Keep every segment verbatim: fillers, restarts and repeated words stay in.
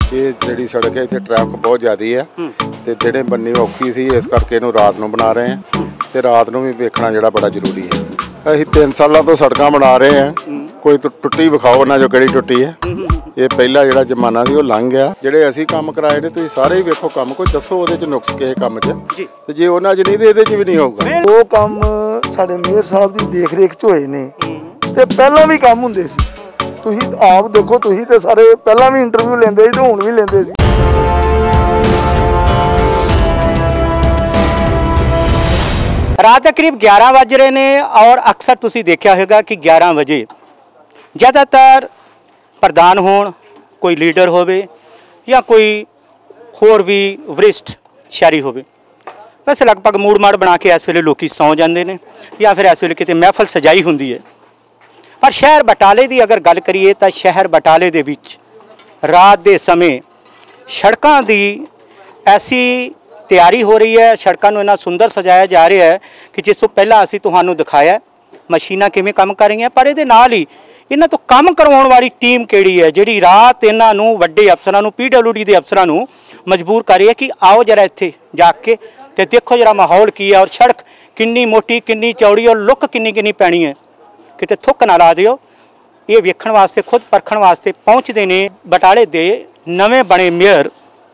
ये जिहड़ी सड़क है इत्थे ट्रैफिक बहुत ज़्यादा है ते दिने बननी औखी सी, इस करके इहनूं रात नूं बना रहे हैं ते रात नूं भी वेखना जिहड़ा बड़ा जरूरी है। असीं तीन सालों तो सड़कां बना रहे हैं, कोई टुट्टी विखाओ ना जो किहड़ी टुट्टी है। ये पहला जिहड़ा जमाना सी वो लंघ गया। जिहड़े असीं काम कराए ने तुसीं सारे ही वेखो काम, कोई दसो ਉਹਦੇ ਚ ਨੁਕਸ ਕਿਸੇ ਕੰਮ 'ਚ ਤੇ ਜੇ ਉਹਨਾਂ 'ਚ ਨਹੀਂ ਤੇ ਇਹਦੇ 'ਚ ਵੀ ਨਹੀਂ ਹੋਊਗਾ। ਉਹ ਕੰਮ ਸਾਡੇ ਮੇਅਰ ਸਾਹਿਬ ਦੀ ਦੇਖ ਰੇਖ 'ਚ ਹੋਏ ਨੇ ਤੇ ਪਹਿਲਾਂ ਵੀ ਕੰਮ ਹੁੰਦੇ ਸੀ। ਤੁਸੀਂ ਆਪ ਦੇਖੋ, ਤੁਸੀਂ ਤੇ ਸਾਰੇ ਪਹਿਲਾਂ ਵੀ ਇੰਟਰਵਿਊ ਲੈਂਦੇ ਸੀ ਤੇ ਹੁਣ ਵੀ ਲੈਂਦੇ ਸੀ। रात के करीब ग्यारह बज रहे ने और अक्सर तुसी देखा होगा कि ग्यारह बजे ज़्यादातर प्रधान होण, कोई लीडर होवे या कोई होर भी वरिष्ठ शहरी होवे, वैसे लगभग मूड़ माड़ बना के इस वेले लोग सौ जाते हैं या फिर इस वेले किते महफल सजाई होंदी है। पर शहर बटाले की अगर गल करिए तो शहर बटाले दे विच रात के समय सड़कों की ऐसी तैयारी हो रही है, सड़कों को इन्ना सुंदर सजाया जा रहा है कि जिस तो पहला असीं तुहानूं दिखाया मशीनां किवें काम कर रही हैं, पर इहदे नाल ही इन्हां तो काम करवाउण वाली टीम किहड़ी है जिहड़ी रात इन्हां नूं वड्डे अफसरां नूं पी डब्ल्यू डी दे अफसरां नूं मजबूर कर रही है कि आओ जरा इत्थे जाके ते देखो जरा माहौल की है और सड़क किन्नी मोटी किन्नी चौड़ी और लुक किन्नी किन्नी पैनी है, किते थुक ना ला दिओ। ये वेखण वास्ते खुद परखण वास्ते पहुँचते ने बटाले दे नवें बने मेयर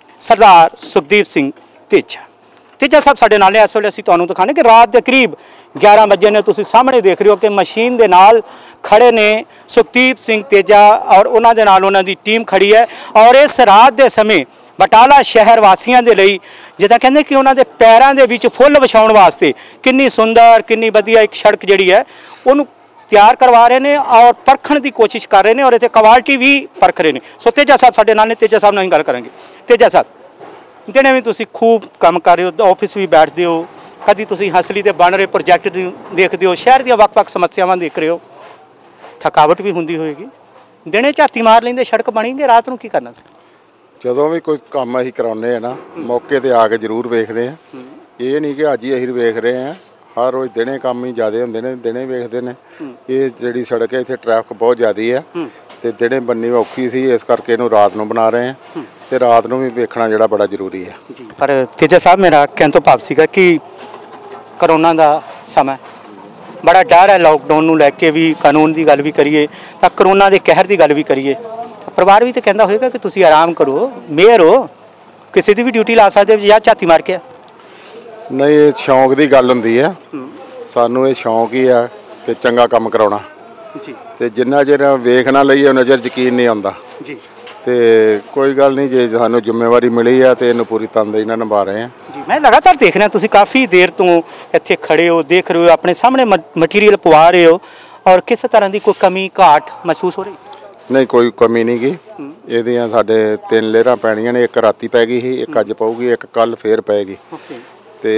सरदार सुखदीप सिंह तेजा। तेजा साहब साडे नाल इस वेले असीं तुहानूं दिखाने कि रात के करीब ग्यारह बजे ने तुसीं सामने देख रहे हो कि मशीन दे नाल खड़े ने सुखदीप सिंह तेजा और उन्हां दे नाल उन्हां दी टीम खड़ी है। और इस रात के समय बटाला शहर वासियों के लिए जिद्दां कहंदे कि उन्हां दे पैरां दे विच फुੱਲ विछाउण वास्ते किन्नी सुंदर किन्नी वधिया एक सड़क जिहड़ी है उहनूं तैयार करवा रहे हैं और परखण की कोशिश कर रहे हैं और इत्थे क्वालिटी भी परख रहे हैं। सो तेजा साहब साडे नाल ने, तेजा साहब नाल गल करांगे। तेजा साहब दिने भी तुसीं खूब काम कर रहे हो, ऑफिस भी बैठते हो, कभी तुसीं हसली ते बन रहे प्रोजैक्ट देखते हो, शहर दी वक्-वक् समस्यावां देख रहे हो, थकावट भी हुंदी होएगी, दिने झाती मार लेंदे सड़क बनेंगे, रात नूं की करना? ਜਦੋਂ भी कोई काम असीं कराउने हैं ना मौके ते आके जरूर वेखदे हैं। ये नहीं कि अज ही असीं वेख रहे हैं, हर रोज़ दिने काम ही ज़्यादा होंदे ने, दिने वेखदे ने। ये जिहड़ी सड़क है इत्थे ट्रैफिक बहुत ज़्यादा है ते दिने बननी औखी सी, इस करके इहनूं रात नूं बना रहे हैं ते रात नूं भी वेखना जिहड़ा बड़ा जरूरी है। पर तेजा साहब मेरा कहण तो भाव सीगा कि करोना का समय बड़ा डर है, लॉकडाउन नूं लैके भी कानून की गल भी करिए तो करोना के कहर की गल भी करिए, परिवार भी तो कहता होगा कि तुसीं आराम करो, मेयर हो, किसी की भी ड्यूटी ला सकते हो या झाती मार के? नहीं, ये शौक की गल हुंदी है, सानू ये शौक ही है कि चंगा काम कराउणा जी, ते जिन्ना चिर वेख ना लईए उन्ना चिर यकीन नहीं आउंदा जी। ते कोई गल नहीं, जे सानू जिम्मेवारी मिली है तो इन्हूं पूरी तनदेही नाल निभा रहे हैं जी। मैं लगातार देख रहा तुसीं काफ़ी देर तो इत्थे खड़े हो, देख रहे हो, अपने सामने मटीरियल पवा रहे हो और किस तरह की कोई कमी घाट महसूस हो रही? नहीं, कोई कमी नहीं गी। ਇਹਦੀਆਂ ਸਾਡੇ ਤਿੰਨ ਲੇਅਰਾਂ ਪੈਣੀਆਂ ਨੇ, ਇੱਕ ਰਾਤੀ ਪੈ ਗਈ ਸੀ, ਇੱਕ ਅੱਜ ਪਊਗੀ, ਇੱਕ ਕੱਲ ਫੇਰ ਪੈਗੀ ਤੇ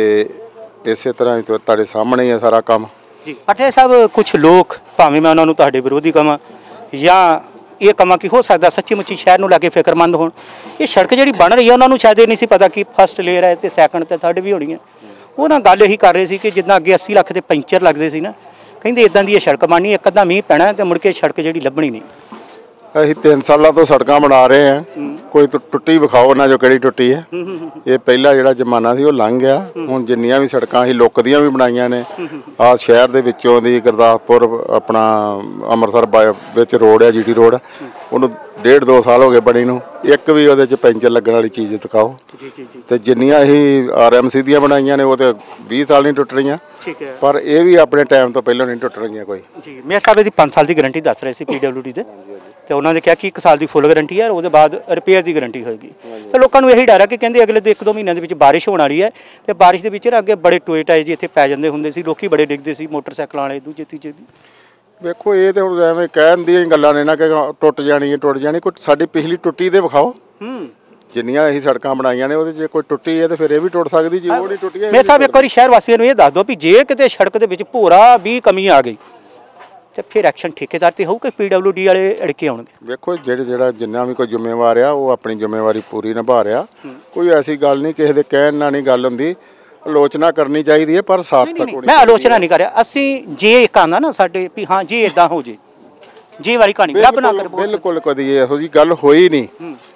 ਇਸੇ ਤਰ੍ਹਾਂ ਹੀ ਤੁਹਾਡੇ ਸਾਹਮਣੇ ਹੀ ਹੈ ਸਾਰਾ ਕੰਮ ਜੀ। ਪਟੇ ਸਾਹਿਬ ਕੁਝ ਲੋਕ ਭਾਵੇਂ ਮੈਂ ਉਹਨਾਂ ਨੂੰ ਤੁਹਾਡੇ ਵਿਰੋਧੀ ਕਹਾਂ ਜਾਂ ਇਹ ਕਹਾਂ ਕਿ ਹੋ ਸਕਦਾ ਸੱਚੀ ਮੁੱਚੀ ਸ਼ਹਿਰ ਨੂੰ ਲੈ ਕੇ ਫਿਕਰਮੰਦ ਹੋਣ, ਇਹ ਸੜਕ ਜਿਹੜੀ ਬਣ ਰਹੀ ਹੈ ਉਹਨਾਂ ਨੂੰ ਸ਼ਾਇਦ ਇਹ ਨਹੀਂ ਸੀ ਪਤਾ ਕਿ ਫਸਟ ਲੇਅਰ ਹੈ ਤੇ ਸੈਕੰਡ ਤੇ ਥਰਡ ਵੀ ਹੋਣੀ ਹੈ। ਉਹ ਨਾ ਗੱਲ ਇਹੀ ਕਰ ਰਹੇ ਸੀ ਕਿ ਜਿੱਦਾਂ ਅੱਗੇ अस्सी ਲੱਖ ਦੇ ਪੈਂਚਰ ਲੱਗਦੇ ਸੀ ਨਾ, ਕਹਿੰਦੇ ਇਦਾਂ ਦੀ ਇਹ ਸੜਕ ਬਣਨੀ, ਇੱਕ ਅੱਧਾ ਮੀਂਹ ਪੈਣਾ ਤੇ ਮੁੜ ਕੇ ਸੜਕ ਜਿਹੜੀ ਲੱਭਣੀ ਨਹੀਂ। ਅਸੀਂ तीन सालों तो सड़कां बना रहे हैं, कोई टुट्टी विखाओ ना जो किहड़ी टुट्टी है। ये पहला जिहड़ा जमाना सी वो लंघ गया, हुण जिन्नियां भी सड़कां असीं लुकदियां भी बनाईयां ने। आ शहर दे विचों दी गुरदासपुर अपना अमृतसर विच रोड है, जी टी रोड, ਉਹਨੂੰ डेढ़ दो साल हो गए बनी नूं, एक भी ਉਹਦੇ 'ਚ ਪੈਂਚਰ ਲੱਗਣ ਵਾਲੀ चीज़ दिखाओ ਤੇ जिन्नियां ਅਸੀਂ आर एम सी ਦੀਆਂ ਬਣਾਈਆਂ ਨੇ ਉਹ ਤੇ बीस साल नहीं टुट रही, पर ਇਹ भी अपने टाइम तो पहलों नहीं टुट रही कोई जी। मेयर साहब ਇਹਦੀ पाँच साल की गारंटी दस रहे सी पी डब्ल्यू डी ਦੇ ਤੇ ਉਹਨਾਂ ਨੇ ਕਿਹਾ ਕਿ ਇੱਕ ਸਾਲ ਦੀ ਫੁੱਲ ਗਾਰੰਟੀ ਹੈ, ਉਹਦੇ ਬਾਅਦ ਰਿਪੇਅਰ ਦੀ ਗਾਰੰਟੀ ਹੋਏਗੀ। ਤੇ ਲੋਕਾਂ ਨੂੰ ਇਹੀ ਡਰ ਹੈ ਕਿ ਕਹਿੰਦੇ ਅਗਲੇ ਇੱਕ ਦੋ ਮਹੀਨਿਆਂ ਦੇ ਵਿੱਚ ਬਾਰਿਸ਼ ਹੋਣ ਵਾਲੀ ਹੈ ਤੇ ਬਾਰਿਸ਼ ਦੇ ਵਿੱਚ ਅੱਗੇ ਬੜੇ ਟੋਏ ਟਾਏ ਜੀ ਇੱਥੇ ਪੈ ਜਾਂਦੇ ਹੁੰਦੇ ਸੀ, ਲੋਕੀ ਬੜੇ ਡਿੱਗਦੇ ਸੀ ਮੋਟਰਸਾਈਕਲਾਂ ਵਾਲੇ ਦੂਜੇ ਤੀਜੇ ਦੀ। ਵੇਖੋ ਇਹ ਤੇ ਹੁਣ ਐਵੇਂ ਕਹਿਣ ਦੀਆਂ ਗੱਲਾਂ ਨੇ ਨਾ ਕਿ ਟੁੱਟ ਜਾਣੀ ਹੈ ਟੁੱਟ ਜਾਣੀ, ਕੋਈ ਸਾਡੀ ਪਿਛਲੀ ਟੁੱਟੀ ਦੇ ਵਿਖਾਓ। ਜਿੰਨੀਆਂ ਅਸੀਂ ਸੜਕਾਂ ਬਣਾਈਆਂ ਨੇ ਉਹਦੇ 'ਚ ਕੋਈ ਟੁੱਟੀ ਹੈ ਤੇ ਫਿਰ ਇਹ ਵੀ ਟੁੱਟ ਸਕਦੀ, ਜੇ ਉਹ ਨਹੀਂ ਟੁੱਟੀ ਹੈ। ਮੇਅਰ ਸਾਹਿਬ ਇੱਕ ਵਾਰੀ ਸ਼ਹਿਰ ਵਾਸੀਆਂ ਨੂੰ ਇਹ ਦੱਸ ਦਿਓ ਵੀ ਜੇ ਕਿਤੇ ਸੜਕ ਦੇ ਵਿੱਚ ਭੋਰਾ ਵੀ ਕਮੀ ਆ ਗਈ ਤੇ ਫਿਰ ਐਕਸ਼ਨ ਠੇਕੇਦਾਰ ਤੇ ਹੋਊ ਕਿ ਪੀ ਡਬਲਯੂ ਡੀ ਵਾਲੇ ਅੜਕੇ ਆਉਣਗੇ? ਵੇਖੋ ਜਿਹੜੇ ਜਿਹੜਾ ਜਿੰਨਾ ਵੀ ਕੋਈ ਜ਼ਿੰਮੇਵਾਰ ਆ ਉਹ ਆਪਣੀ ਜ਼ਿੰਮੇਵਾਰੀ ਪੂਰੀ ਨਿਭਾ ਰਿਹਾ, ਕੋਈ ਐਸੀ ਗੱਲ ਨਹੀਂ, ਕਿਸੇ ਦੇ ਕਹਿਣ ਨਾਲ ਨਹੀਂ ਗੱਲ ਹੁੰਦੀ, ਆਲੋਚਨਾ ਕਰਨੀ ਚਾਹੀਦੀ ਹੈ ਪਰ ਸਾਰਥਕ ਹੋਣੀ। ਮੈਂ ਆਲੋਚਨਾ ਨਹੀਂ ਕਰ ਰਿਹਾ, ਅਸੀਂ ਜੇ ਇੱਕ ਆਉਂਦਾ ਨਾ ਸਾਡੇ ਵੀ ਹਾਂ ਜੀ ਇਦਾਂ ਹੋ ਜੇ, ਜੇ ਵਾਲੀ ਕਹਾਣੀ ਰੱਬ ਨਾ ਕਰੇ, ਬਿਲਕੁਲ ਕਦੀ ਇਹੋ ਜਿਹੀ ਗੱਲ ਹੋਈ ਨਹੀਂ।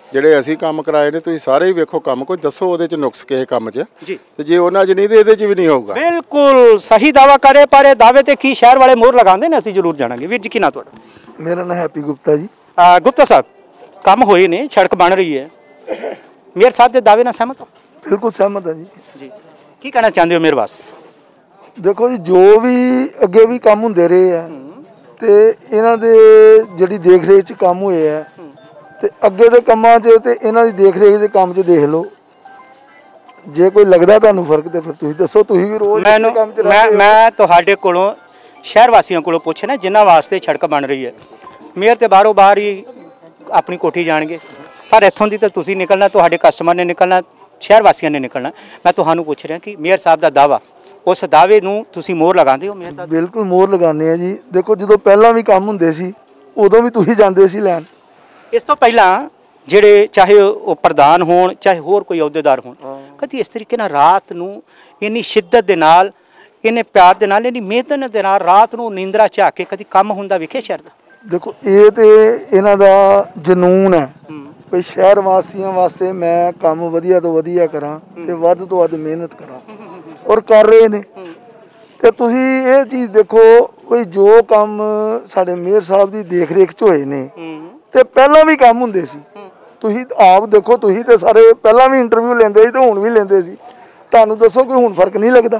ਜਿਹੜੇ ਅਸੀਂ ਕੰਮ ਕਰਾਏ ਨੇ ਤੁਸੀਂ ਸਾਰੇ ਹੀ ਵੇਖੋ ਕੰਮ, ਕੋਈ ਦੱਸੋ ਉਹਦੇ 'ਚ ਨੁਕਸ ਕਿਸੇ ਕੰਮ 'ਚ ਜੀ, ਤੇ ਜੇ ਉਹਨਾਂ 'ਚ ਨਹੀਂ ਤੇ ਇਹਦੇ 'ਚ ਵੀ ਨਹੀਂ ਹੋਊਗਾ। ਬਿਲਕੁਲ ਸਹੀ ਦਾਵਾ ਕਰੇ, ਪਰ ਇਹ ਦਾਅਵੇ ਤੇ ਕੀ ਸ਼ਹਿਰ ਵਾਲੇ ਮੋਹਰ ਲਗਾਉਂਦੇ ਨੇ, ਅਸੀਂ ਜ਼ਰੂਰ ਜਾਣਾਂਗੇ। ਵੀਰ ਜੀ ਕੀ ਨਾਂ ਤੁਹਾਡਾ? ਮੇਰਾ ਨਾਮ ਹੈਪੀ ਗੁਪਤਾ ਜੀ। ਅ, ਗੁਪਤਾ ਸਾਹਿਬ, ਕੰਮ ਹੋਏ ਨੇ, ਸੜਕ ਬਣ ਰਹੀ ਹੈ, ਮੇਅਰ ਸਾਹਿਬ ਦੇ ਦਾਅਵੇ ਨਾਲ ਸਹਿਮਤ ਹੋ? ਬਿਲਕੁਲ ਸਹਿਮਤ ਹਾਂ ਜੀ। ਜੀ, ਕੀ ਕਹਿਣਾ ਚਾਹੁੰਦੇ ਹੋ ਮੇਅਰ ਵਾਸਤੇ? ਦੇਖੋ ਜੀ, ਜੋ ਵੀ ਅੱਗੇ ਵੀ ਕੰਮ ਹੁੰਦੇ ਰਹੇ ਆ ਤੇ ਇਹਨਾਂ ਦੇ ਜਿਹੜੀ ਦੇਖ ਰੇਖ 'ਚ ਕੰਮ ਹੋਏ ਆ ਤੇ ਅੱਗੇ ਦੇ ਕੰਮਾਂ 'ਚ ਤੇ ਇਹਨਾਂ ਦੀ ਦੇਖ ਰੇਖ ਦੇ ਕੰਮ 'ਚ ਦੇਖ ਲਓ, ਜੇ ਕੋਈ ਲੱਗਦਾ ਤੁਹਾਨੂੰ ਫਰਕ ਤੇ ਫਿਰ ਤੁਸੀਂ ਦੱਸੋ। ਤੁਸੀਂ ਵੀ ਰੋਜ਼ ਮੈਨੂੰ ਕੰਮ 'ਚ ਮੈਂ ਰਹਿੰਦੇ ਹੋ। ਮੈਂ ਤੁਹਾਡੇ ਕੋਲੋਂ ਸ਼ਹਿਰ ਵਾਸੀਆਂ ਕੋਲੋਂ ਪੁੱਛਣਾ ਜਿਨ੍ਹਾਂ ਵਾਸਤੇ ਸੜਕ ਬਣ ਰਹੀ ਹੈ। ਮੇਅਰ ਤੇ ਬਾਹਰੋਂ ਬਾਹਰ ਹੀ ਆਪਣੀ ਕੋਠੀ ਜਾਣਗੇ, ਪਰ ਇੱਥੋਂ ਦੀ ਤਾਂ ਤੁਸੀਂ ਨਿਕਲਣਾ, ਤੁਹਾਡੇ ਕਸਟਮਰ ਨੇ ਨਿਕਲਣਾ, ਸ਼ਹਿਰ ਵਾਸੀਆਂ ਨੇ ਨਿਕਲਣਾ। ਮੈਂ ਤੁਹਾਨੂੰ ਪੁੱਛ ਰਿਹਾ ਕਿ ਮੇਅਰ ਸਾਹਿਬ ਦਾ ਦਾਵਾ, ਉਸ ਦਾਅਵੇ ਨੂੰ ਤੁਸੀਂ ਮੋਹਰ ਲਗਾਉਂਦੇ ਹੋ? ਮੇਅਰ ਦਾ ਬਿਲਕੁਲ ਮੋਹਰ ਲਗਾਉਂਦੇ ਆ ਜੀ। ਦੇਖੋ, ਜਦੋਂ ਪਹਿਲਾਂ ਵੀ ਕੰਮ ਹੁੰਦੇ ਸੀ ਉਦੋਂ ਵੀ ਤੁਸੀਂ ਜਾਂਦੇ ਸੀ ਲੈਣ। ਇਸ ਤੋਂ ਪਹਿਲਾਂ ਜਿਹੜੇ ਚਾਹੇ ਉਹ ਪ੍ਰਧਾਨ ਹੋਣ ਚਾਹੇ ਹੋਰ ਕੋਈ ਅਹੁਦੇਦਾਰ ਹੋਣ, ਕਦੀ ਇਸ ਤਰੀਕੇ ਨਾਲ ਰਾਤ ਨੂੰ ਇੰਨੀ ਸ਼ਿੱਦਤ ਦੇ ਨਾਲ, ਇੰਨੇ ਪਿਆਰ ਦੇ ਨਾਲ, ਇੰਨੀ ਮਿਹਨਤ ਦੇ ਨਾਲ ਰਾਤ ਨੂੰ ਨੀਂਦਰਾ ਝਾਕ ਕੇ ਕਦੀ ਕੰਮ ਹੁੰਦਾ ਵੇਖੇ ਸ਼ਹਿਰ ਦਾ? ਦੇਖੋ, ਇਹ ਤੇ ਇਹਨਾਂ ਦਾ ਜਨੂਨ ਹੈ ਵੀ ਸ਼ਹਿਰ ਵਾਸੀਆਂ ਵਾਸਤੇ ਮੈਂ ਕੰਮ ਵਧੀਆ ਤੋਂ ਵਧੀਆ ਕਰਾਂ ਤੇ ਵੱਧ ਤੋਂ ਵੱਧ ਮਿਹਨਤ ਕਰਾਂ, ਔਰ ਕਰ ਰਹੇ ਨੇ। ਤੇ ਤੁਸੀਂ ਇਹ ਚੀਜ਼ ਦੇਖੋ ਵੀ ਜੋ ਕੰਮ ਸਾਡੇ ਮੇਅਰ ਸਾਹਿਬ ਦੀ ਦੇਖ ਰੇਖ 'ਚ ਹੋਏ ਨੇ ਤੇ ਪਹਿਲਾਂ ਵੀ ਕੰਮ ਹੁੰਦੇ ਸੀ। ਤੁਸੀਂ ਆਪ ਦੇਖੋ, ਤੁਸੀਂ ਤੇ ਸਾਰੇ ਪਹਿਲਾਂ ਵੀ ਇੰਟਰਵਿਊ ਲੈਂਦੇ ਸੀ ਤੇ ਹੁਣ ਵੀ ਲੈਂਦੇ ਸੀ। ਤੁਹਾਨੂੰ ਦੱਸੋ ਕਿ ਹੁਣ ਫਰਕ ਨਹੀਂ ਲੱਗਦਾ?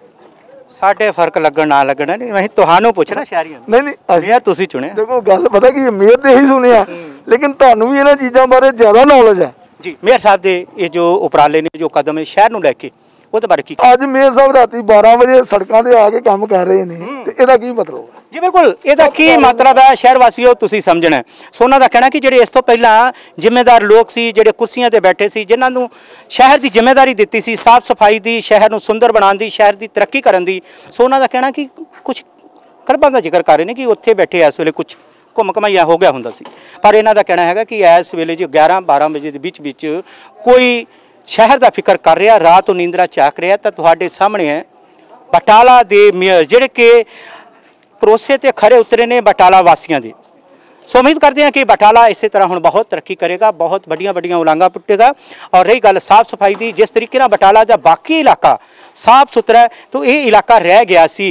ਸਾਡੇ ਫਰਕ ਲੱਗਣ ਨਾ ਲੱਗਣਾ ਨਹੀਂ, ਮੈਂ ਤੁਹਾਨੂੰ ਪੁੱਛਣਾ ਸ਼ਹਿਰੀਆਂ ਨੂੰ। ਨਹੀਂ ਨਹੀਂ, ਅਸੀਂ ਤੁਸੀਂ ਚੁਣਿਆ। ਦੇਖੋ, ਗੱਲ ਪਤਾ ਕੀ ਮੇਅਰ ਤੇ ਹੀ ਸੁਣਿਆ, ਲੇਕਿਨ ਤੁਹਾਨੂੰ ਵੀ ਇਹਨਾਂ ਚੀਜ਼ਾਂ ਬਾਰੇ ਜ਼ਿਆਦਾ ਨੌਲੇਜ ਹੈ ਜੀ। ਮੇਅਰ ਸਾਹਿਬ ਦੇ ਇਹ ਜੋ ਉਪਰਾਲੇ ਨੇ, ਜੋ ਕਦਮ ਹੈ ਸ਼ਹਿਰ ਨੂੰ ਲੈ ਕੇ, ਉਹਦੇ ਬਾਰੇ ਕੀ? ਅੱਜ ਮੇਅਰ ਸਾਹਿਬ ਰਾਤੀ ਬਾਰਾਂ ਵਜੇ ਸੜਕਾਂ ਤੇ ਆ ਕੇ ਕੰਮ ਕਰ ਰਹੇ ਨੇ ਤੇ ਇਹਦਾ ਕੀ ਮਤਲਬ ਹੈ? ਜੀ ਬਿਲਕੁਲ, ਇਹਦਾ ਕੀ ਮਤਲਬ ਹੈ ਸ਼ਹਿਰ ਵਾਸੀਓ ਤੁਸੀਂ ਸਮਝਣਾ। ਸੋ ਉਹਨਾਂ ਦਾ ਕਹਿਣਾ ਕਿ ਜਿਹੜੇ ਇਸ ਤੋਂ ਪਹਿਲਾਂ ਜ਼ਿੰਮੇਦਾਰ ਲੋਕ ਸੀ, ਜਿਹੜੇ ਕੁਰਸੀਆਂ ਤੇ ਬੈਠੇ ਸੀ, ਜਿਨ੍ਹਾਂ ਨੂੰ ਸ਼ਹਿਰ ਦੀ ਜ਼ਿੰਮੇਵਾਰੀ ਦਿੱਤੀ ਸੀ, ਸਾਫ਼ ਸਫਾਈ ਦੀ, ਸ਼ਹਿਰ ਨੂੰ ਸੁੰਦਰ ਬਣਾਉਣ ਦੀ, ਸ਼ਹਿਰ ਦੀ ਤਰੱਕੀ ਕਰਨ ਦੀ, ਸੋ ਉਹਨਾਂ ਦਾ ਕਹਿਣਾ ਕਿ ਕੁਝ ਕਲਬਾਂ ਦਾ ਜ਼ਿਕਰ ਕਰ ਰਹੇ ਨੇ ਕਿ ਉੱਥੇ ਬੈਠੇ ਇਸ ਵੇਲੇ ਕੁਝ ਘੁੰਮ ਘਮਾਈਆ ਹੋ ਗਿਆ ਹੁੰਦਾ ਸੀ। ਪਰ ਇਹਨਾਂ ਦਾ ਕਹਿਣਾ ਹੈਗਾ ਕਿ ਇਸ ਵੇਲੇ ਜੋ ਗਿਆਰਾਂ ਬਾਰਾਂ ਵਜੇ ਦੇ ਵਿੱਚ ਵਿੱਚ ਕੋਈ ਸ਼ਹਿਰ ਦਾ ਫਿਕਰ ਕਰ ਰਿਹਾ, ਰਾਤ ਨੂੰ ਨੀਂਦਰਾ ਝਾਕ ਰਿਹਾ, ਤਾਂ ਤੁਹਾਡੇ ਸਾਹਮਣੇ ਹੈ ਬਟਾਲਾ ਦੇ ਮੇਅਰ ਜਿਹੜੇ ਕਿ ਭਰੋਸੇ ਤੇ ਖਰੇ ਉਤਰੇ ਨੇ ਬਟਾਲਾ ਵਾਸੀਆਂ ਦੇ। ਸੋ ਉਮੀਦ ਕਰਦੇ ਹਾਂ ਕਿ ਬਟਾਲਾ ਇਸੇ ਤਰ੍ਹਾਂ ਹੁਣ ਬਹੁਤ ਤਰੱਕੀ ਕਰੇਗਾ, ਬਹੁਤ ਵੱਡੀਆਂ ਵੱਡੀਆਂ ਉਲਾਂਘਾਂ ਪੁੱਟੇਗਾ। ਔਰ ਰਹੀ ਗੱਲ ਸਾਫ਼ ਸਫਾਈ ਦੀ, ਜਿਸ ਤਰੀਕੇ ਨਾਲ ਬਟਾਲਾ ਦਾ ਬਾਕੀ ਇਲਾਕਾ ਸਾਫ਼ ਸੁਥਰਾ ਹੈ, ਤਾਂ ਇਹ ਇਲਾਕਾ ਰਹਿ ਗਿਆ ਸੀ,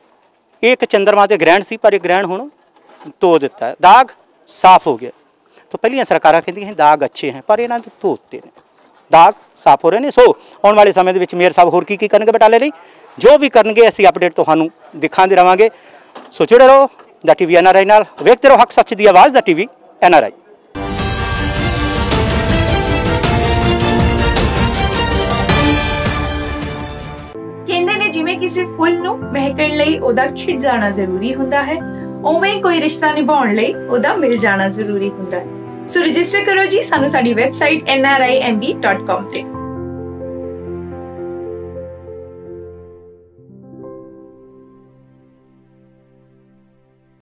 ਇਹ ਇੱਕ ਚੰਦਰਮਾ ਦੇ ਗ੍ਰਹਿਣ ਸੀ, ਪਰ ਇਹ ਗ੍ਰਹਿਣ ਹੁਣ ਧੋ ਦਿੱਤਾ ਹੈ, ਦਾਗ ਸਾਫ਼ ਹੋ ਗਿਆ। ਤਾਂ ਪਹਿਲੀਆਂ ਸਰਕਾਰਾਂ ਕਹਿੰਦੀਆਂ ਸੀ ਦਾਗ ਅੱਛੇ ਹੈ, ਪਰ ਇਹਨਾਂ ਦੇ ਧੋਤੇ ਨੇ, ਦਾਗ ਸਾਫ਼ ਹੋ ਰਹੇ ਨੇ। ਸੋ ਆਉਣ ਵਾਲੇ ਸਮੇਂ ਦੇ ਵਿੱਚ ਮੇਅਰ ਸਾਹਿਬ ਹੋਰ ਕੀ ਕੀ ਕਰਨਗੇ ਬਟਾਲੇ ਲਈ, ਜੋ ਵੀ ਕਰਨਗੇ ਅਸੀਂ ਅਪਡੇਟ ਤੁਹਾਨੂੰ ਦਿਖਾਉਂਦੇ ਰਹਾਂਗੇ। ਸੋ ਜੁੜੇ ਰਹੋ ਦਾ ਟੀਵੀ ਐਨ ਆਰ ਆਈ ਨਾਲ, ਵੇਖਦੇ ਰਹੋ ਹੱਕ ਸੱਚ ਦੀ ਆਵਾਜ਼ ਦਾ ਟੀਵੀ ਐਨ ਆਰ ਆਈ। ਕਹਿੰਦੇ ਨੇ ਜਿਵੇਂ ਕਿਸੇ ਫੁੱਲ ਨੂੰ ਮਹਿਕਣ ਲਈ ਉਹਦਾ ਖਿੜ ਜਾਣਾ ਜ਼ਰੂਰੀ ਹੁੰਦਾ ਹੈ, ਉਵੇਂ ਹੀ ਕੋਈ ਰਿਸ਼ਤਾ ਨਿਭਾਉਣ ਲਈ ਉਹਦਾ ਮਿਲ ਜਾਣਾ ਜ਼ਰੂਰੀ ਹੁੰਦਾ ਹੈ। ਸੋ ਰਜਿਸਟਰ ਕਰੋ ਜੀ ਸਾਨੂੰ ਸਾਡੀ website N R I M B dot com ਤੇ।